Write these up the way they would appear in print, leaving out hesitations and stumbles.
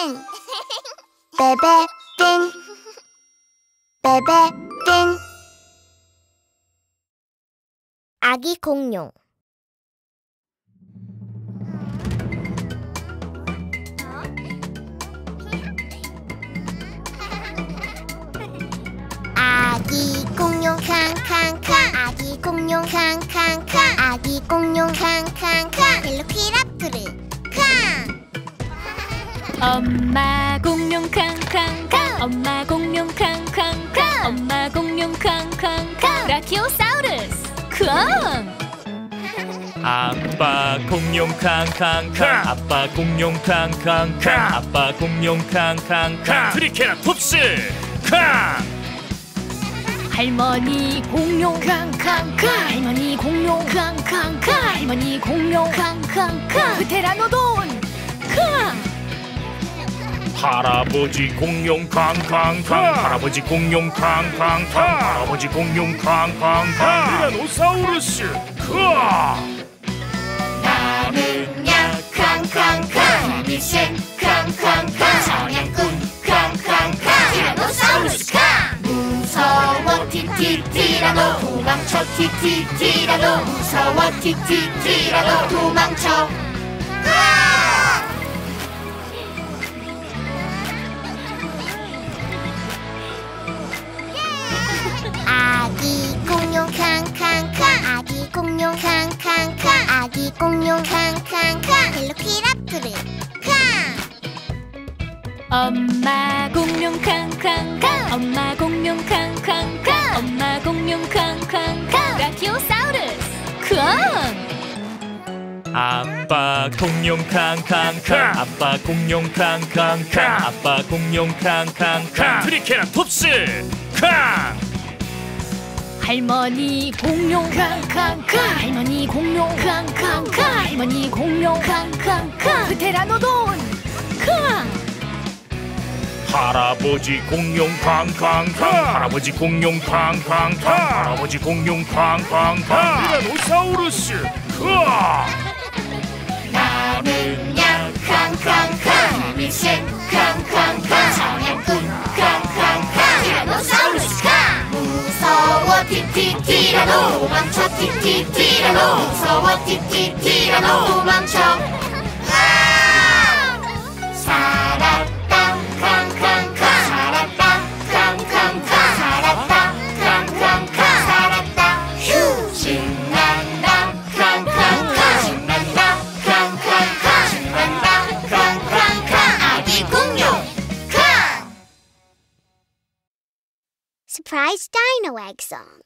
베베빈 베베빈 아기 공룡 아기 공룡 캉캉캉 아기 공룡 캉캉캉 아기 공룡 캉캉캉 벨로키랍토르 캉 엄마 공룡 캉캉캉 엄마 공룡 캉캉캉 엄마 공룡 캉캉캉 브라키오사우루스 쾅 아빠 공룡 캉캉캉 아빠 공룡 캉캉캉 아빠 공룡 캉캉캉 트리케라톱스 캉 할머니 공룡 캉캉캉 할머니 공룡 캉캉캉 할머니 공룡 캉캉캉 프테라노돈 캉 할아버지 공룡 캉캉캉 할아버지 공룡 캉캉캉 할아버지 공룡 캉캉캉 티라노사우루스 캉 나는 야 캉캉캉 힘이 센 캉캉캉 사냥꾼 캉캉캉 티라노사우루스 캉 무서워 티티티라노 도망쳐 티티티라노 무서워 티티티라노 도망쳐 아기 공룡 캉캉캉 아기 공룡 캉캉캉 아기 공룡 캉캉캉 벨로키랍토르 캉 엄마 공룡 캉캉캉 엄마 공룡 캉캉캉 엄마 공룡 캉캉캉 브라키오사우루스 쾅 아빠 공룡 캉캉캉 아빠 공룡 캉캉캉 아빠 공룡 캉캉캉 트리케라톱스 캉 할머니 공룡 캉캉캉 할머니 공룡 캉캉캉 할머니 공룡 캉캉캉 프테라노돈 캉 할아버지 공룡 캉캉캉 할아버지 공룡 캉캉캉 할아버지 공룡 캉캉캉 티라노사우루스 캉 나는 야 캉캉캉 힘이 센 캉캉캉 사냥꾼 캉캉캉 티라노사우루스 캉 무서워 티티티라노 도망쳐 티티티라노 무서워 티티티라노 도망쳐 살았다 캉캉캉 살았다 캉캉캉 살았다 캉캉캉 살았다 휴 신난다 캉캉캉 신난다 캉캉캉 신난다 캉캉캉 아기 공룡 캉 Surprise Dino Egg Song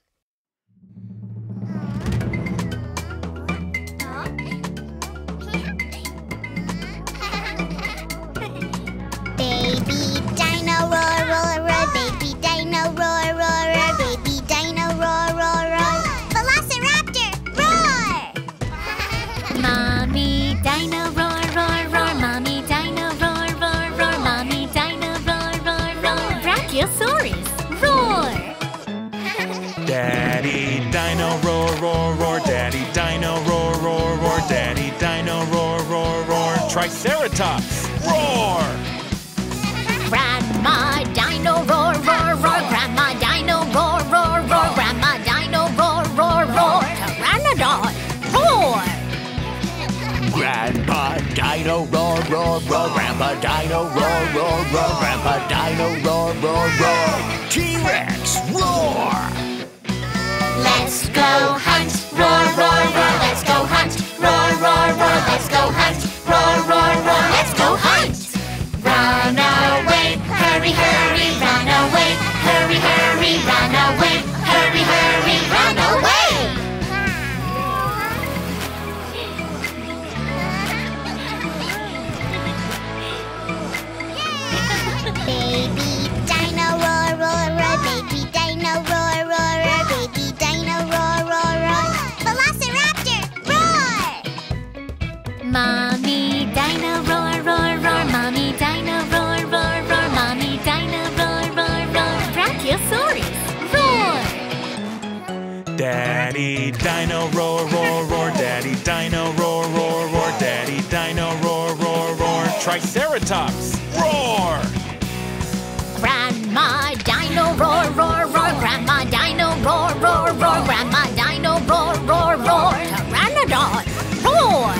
Baby dino roar roar roar baby dino roar roar roar baby dino roar roar roar Velociraptor roar Mommy dino roar roar roar mommy dino roar roar roar mommy dino roar roar roar Brachiosaurus roar Daddy Dino roar roar roar Daddy Dino roar roar roar Daddy Dino roar roar roar Triceratops roar Grandma dino roar roar roar Grandma dino roar roar roar Grandma dino roar roar roar Pteranodon roar Grandpa Dino roar roar roar Grandpa Dino roar roar roar Grandpa Dino roar roar roar T-Rex roar Let's go hunt roar roar roar Let's go hunt roar roar roar Let's go hunt roar roar roar Let's go hunt Run away hurry hurry run away hurry hurry run away hurry hurry run away Baby dino roar roar roar baby dino roar roar roar baby dino roar roar roar Velociraptor roar Mommy dino roar roar roar mommy dino roar roar roar mommy dino roar roar roar Brachiosaurus roar Daddy Dino roar roar roar Daddy Dino roar roar roar Daddy Dino roar roar roar Triceratops roar! Grandma Dino roar, roar, roar. Grandma Dino roar, roar, roar. Grandma Dino roar, roar, roar. Pteranodon roar.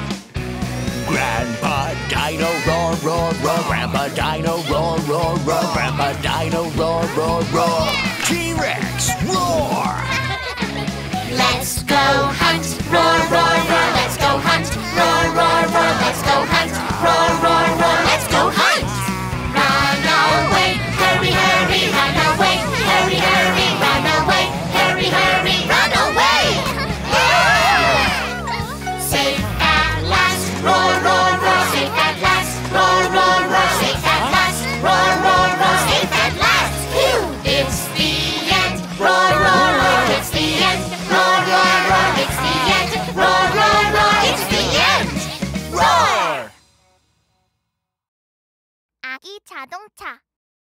Grandpa Dino roar, roar, roar. Grandpa Dino roar, roar, roar. Grandpa Dino roar, roar, roar. T-Rex roar! Let's go hunt, roar, roar, roar. Let's go hunt, roar, roar, roar. Let's go hunt, roar, roar, roar. Let's go hunt. Run away, hurry, hurry, run away, hurry, hurry, run away, hurry, hurry, run away. Safe at last, roar, roar, roar. Safe at last, roar, roar, roar. Safe at last, roar, roar, roar. Safe at last. Phew, it's the end, roar, roar, roar. It's the end, roar, roar, roar. It's the end, roar, roar, roar. It's the end, roar. 아기 자동차.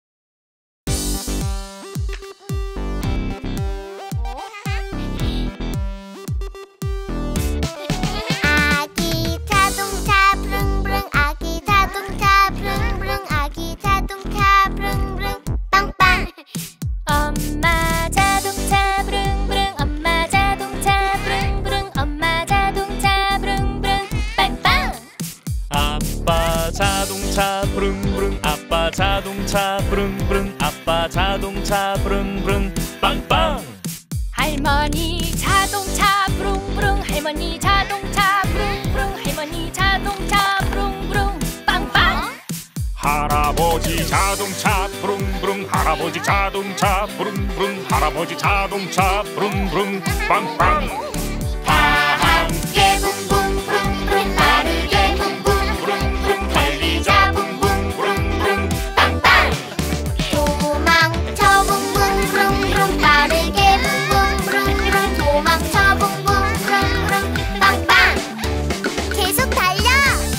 아기 자동차 부릉부릉. 아기 자동차 부릉부릉. 아기 자동차 부릉부릉. 빵빵. 엄마 자동차 부릉부릉. 엄마 자동차 부릉부릉. 엄마 자동차 부릉부릉. 빵빵. 아빠 자동차 부릉부릉. 아빠 자동차 부릉부릉. 아빠 자동차 부릉부릉. 빵빵. 할머니 자동차 부릉부릉. 할머니 자동차 부릉부릉. 할머니 자동차 부릉부릉. 빵빵. 할아버지 자동차 부릉부릉. 할아버지 자동차 부릉부릉. 할아버지 자동차 부릉부릉. 빵빵. 다 함께 붕붕 부릉부릉. 빠르게 붕붕 부릉부릉. 달리자 붕붕 부릉부릉. 빵빵. 도망쳐 붕붕 부릉부릉. 빠르게 붕붕 부릉부릉. 도망쳐 붕붕 부릉부릉. 빵빵. 계속 달려.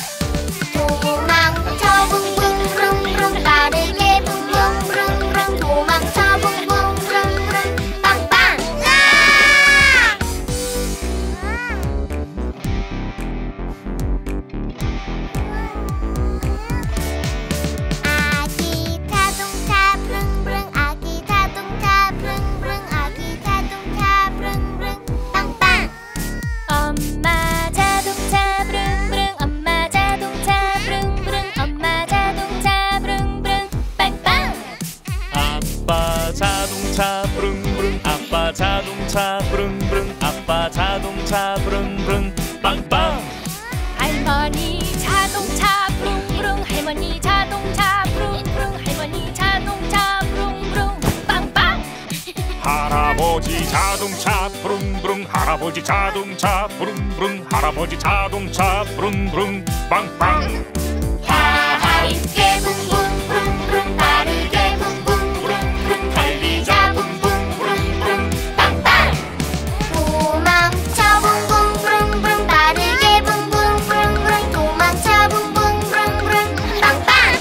도망쳐 붕붕 부릉부릉. 빠르게 붕붕 부릉부릉. 도망쳐 붕붕 부릉부릉. 빵빵. 아기 자동차 부릉부릉. 아기 자동차 부릉부릉. 아기 자동차 부릉부릉. 빵빵. 엄마 자동차 부릉부릉. 엄마 자동차 부릉부릉. 엄마 자동차 부릉부릉. 빵빵. 아빠 자동차 부릉부릉. 아빠 자동차 부릉부릉. 아빠 자동차 부릉부릉. 빵빵. 할머니 자동차 부릉부릉. 할머니 자동차 부릉부릉. 할머니 자동차 부릉부릉. 빵빵. 할아버지 자동차 부릉부릉. 할아버지 자동차 부릉부릉. 할아버지 자동차 부릉부릉. 빵빵. 다 함께 붕붕 부릉부릉. 빠르게 붕붕 부릉부릉. 달리자 붕붕 부릉부릉. 빵빵. 도망쳐 붕붕 부릉부릉. 빠르게 붕붕 부릉부릉. 도망쳐 붕붕 부릉부릉. 빵빵.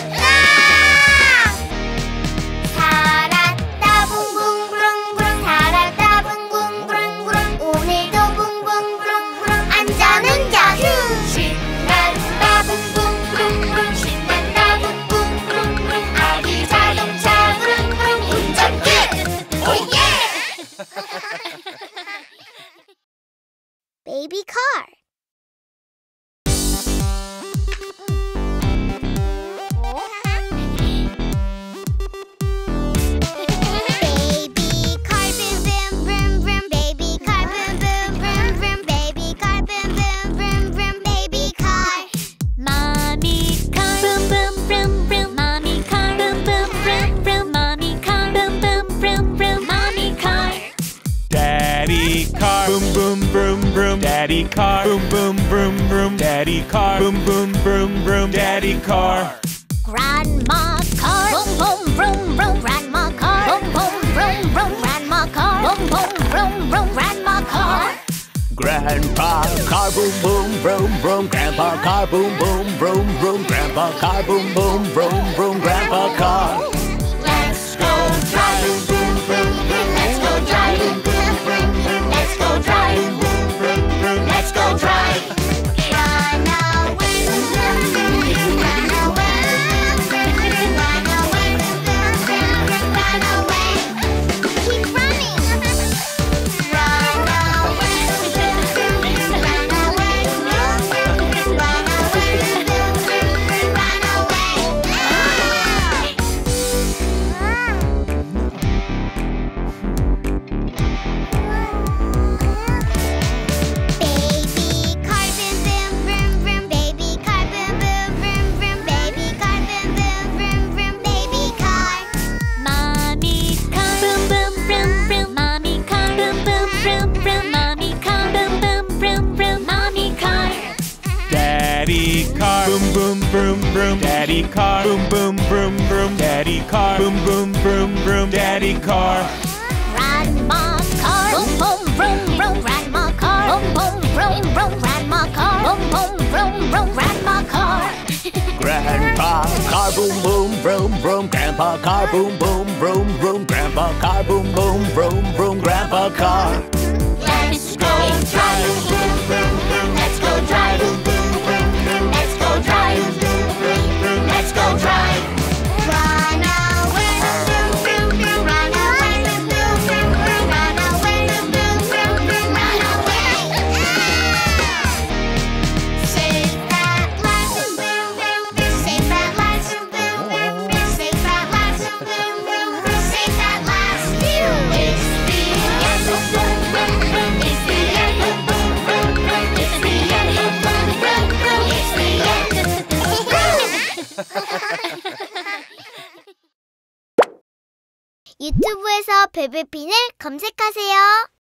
살았다 붕붕 부릉부릉. 살았다 붕붕 부릉부릉. 오늘도 붕붕 부릉부릉. 안전운전 휴. 신난다 붕붕 부릉부릉. 신난다 붕붕 부릉부릉. 아기 자동차 부릉부릉. 운전 끝. 오예. Baby car. Baby car boom boom vroom vroom. Baby car boom boom vroom vroom. Baby car boom boom vroom vroom. Baby car. Mommy car boom boom vroom vroom. Mommy car boom boom vroom vroom. Mommy car boom boom vroom vroom. Mommy car. Daddy car boom boom vroom vroom. Daddy car boom boom vroom vroom. Daddy car boom boom vroom vroom. Daddy car. Grandma car, boom boom vroom vroom. Grandma car, boom boom vroom vroom. Grandma car, boom boom vroom vroom. Grandma car. Grandpa car boom boom vroom vroom. Grandpa car boom boom vroom vroom. Grandpa car boom boom vroom vroom. Grandpa car. Let's go drive. Vroom, vroom, vroom. Let's go drive. Vroom, vroom, vroom. Let's go drive. Vroom, vroom, vroom. Let's go drive. Run away. Vroom, vroom, vroom. Run away. vroom. Daddy car, boom boom vroom vroom. Daddy car, boom boom vroom vroom. Daddy car. Grandma car, boom boom vroom vroom. Grandma car, boom boom vroom vroom. Grandma car, boom boom vroom vroom. Grandma car. Grandpa car boom boom vroom vroom. Grandpa car boom boom vroom vroom. Grandpa car boom boom vroom vroom. Grandpa car. Let's go drive, vroom, vroom, vroom. Let's go drive, vroom, vroom, vroom. Let's go drive, vroom, vroom, vroom. Let's go drive. Run away, vroom vroom vroom. Run away, vroom vroom vroom. Run away, vroom vroom vroom. Run away. Safe at last, vroom vroom vroom. Safe at last, vroom vroom vroom. Safe at last, vroom vroom vroom. Safe at last. It's the end, vroom, vroom, vroom. It's the end, vroom, vroom, vroom. It's the end, vroom, vroom, vroom. It's the end. 유튜브에서 베베핀을 검색하세요.